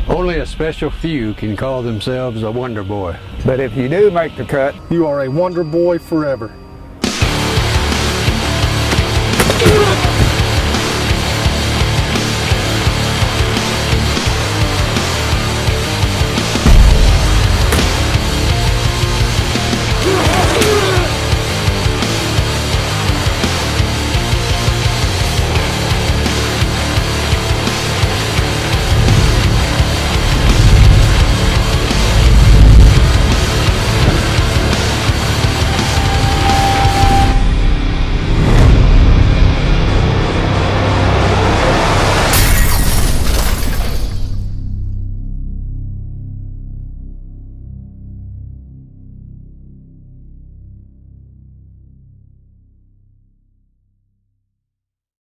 Only a special few can call themselves a Wonder Boy. But if you do make the cut, you are a Wonder Boy forever.